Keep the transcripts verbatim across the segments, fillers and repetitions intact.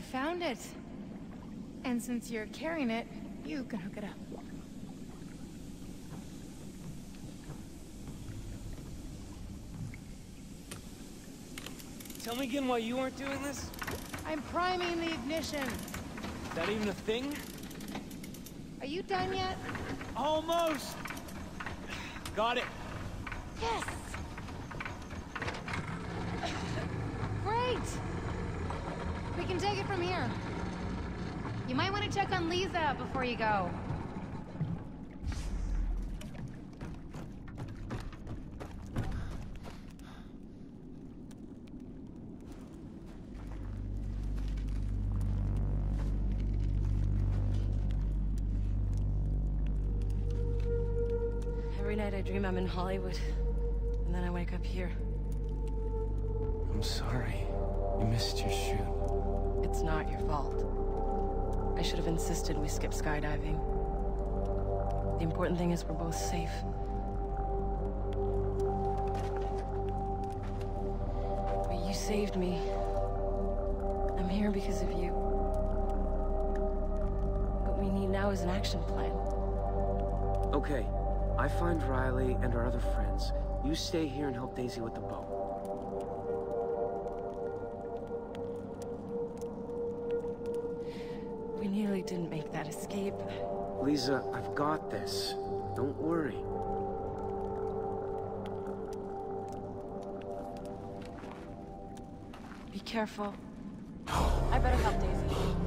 found it. And since you're carrying it, you can hook it up. Tell me again why you aren't doing this? I'm priming the ignition. Is that even a thing? Are you done yet? Almost! Got it. Yes! Great! We can take it from here. You might want to check on Lisa before you go. Every night I dream I'm in Hollywood, and then I wake up here. I'm sorry. You missed your shoot. It's not your fault. I should have insisted we skip skydiving. The important thing is we're both safe. But you saved me. I'm here because of you. What we need now is an action plan. Okay. I find Riley and our other friends. You stay here and help Daisy with the boat. We nearly didn't make that escape. Lisa, I've got this. Don't worry. Be careful. I better help Daisy.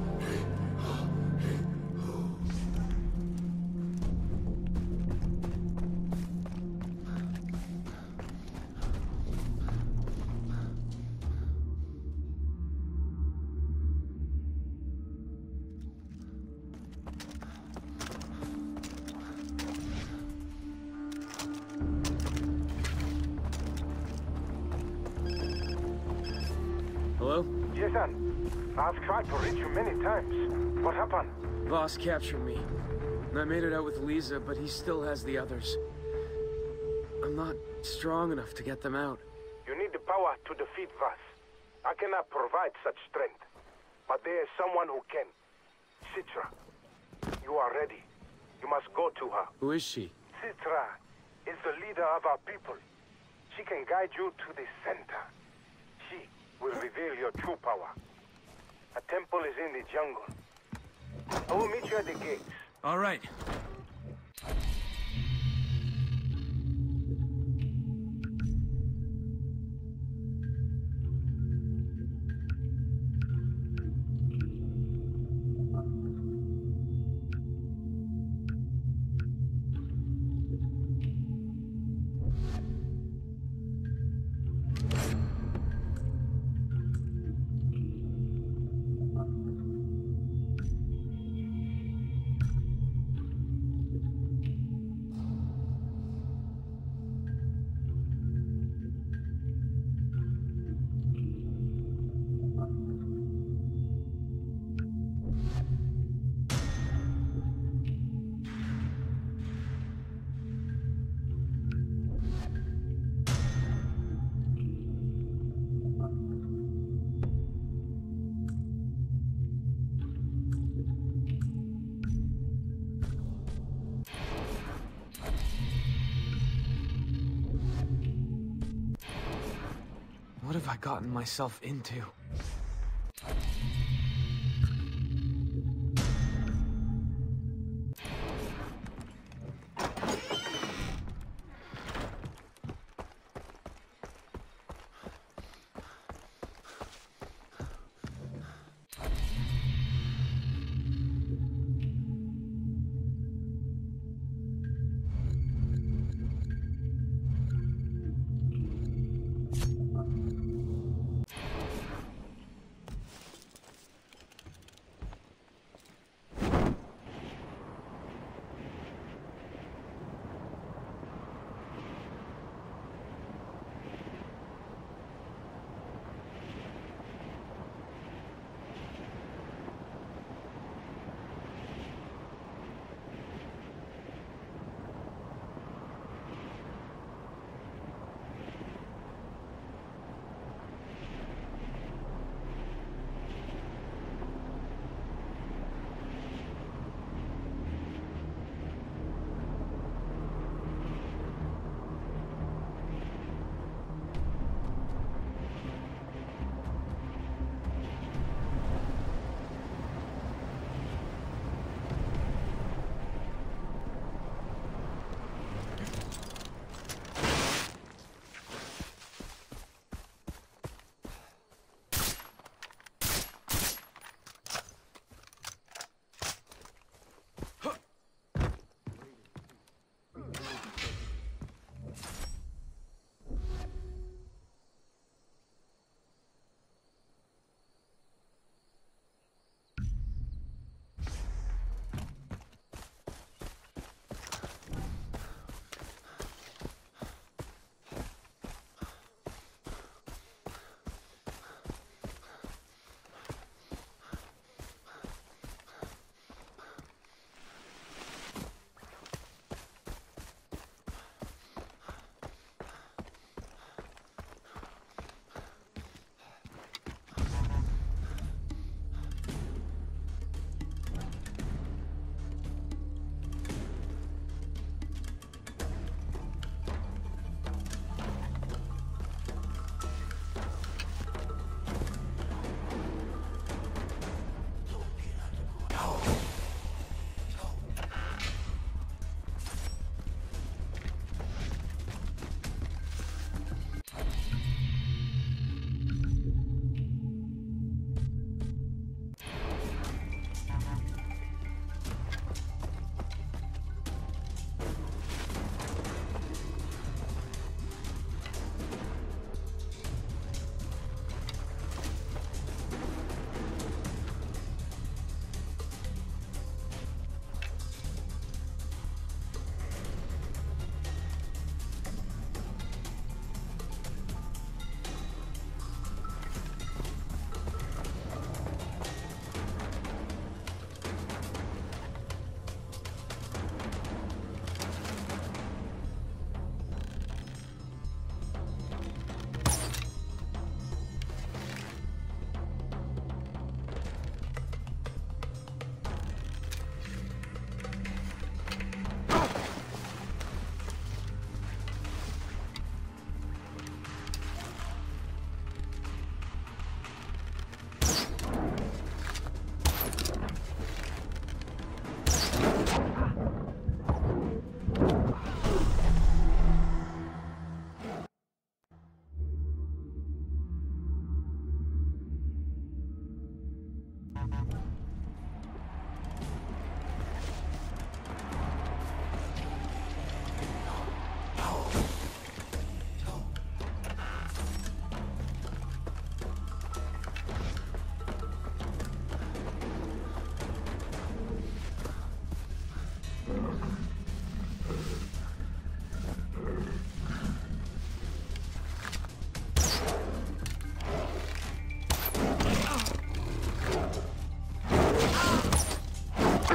Hello? Jason, I've tried to reach you many times. What happened? Voss captured me. And I made it out with Lisa, but he still has the others. I'm not strong enough to get them out. You need the power to defeat Voss. I cannot provide such strength. But there is someone who can. Citra. You are ready. You must go to her. Who is she? Citra is the leader of our people. She can guide you to the center. She will reveal your true power. A temple is in the jungle. I will meet you at the gates. All right. What have I gotten myself into?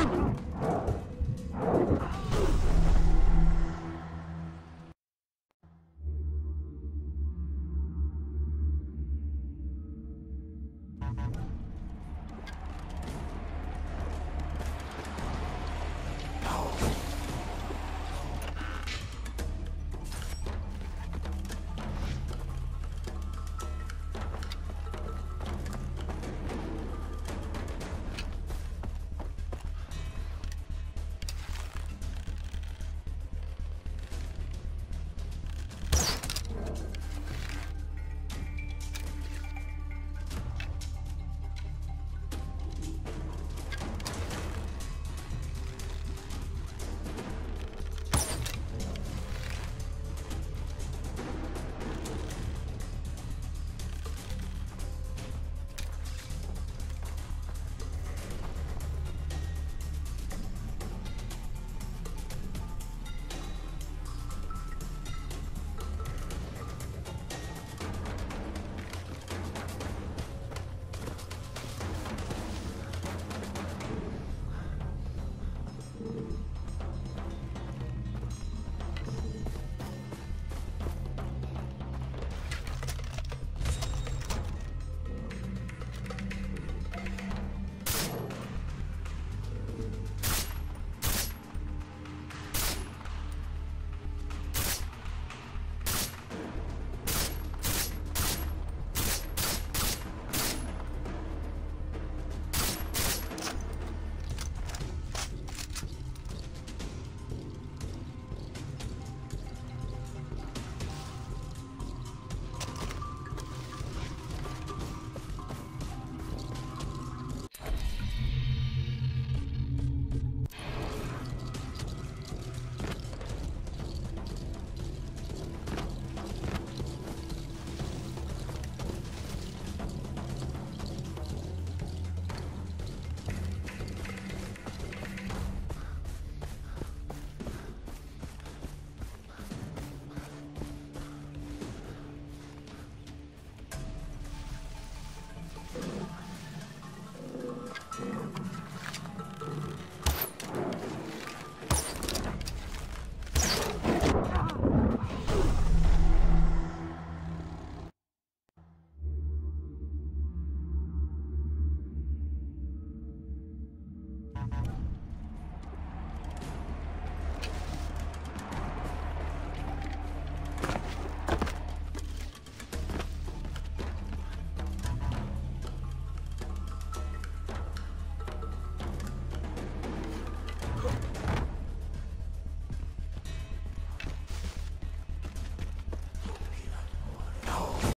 Ugh.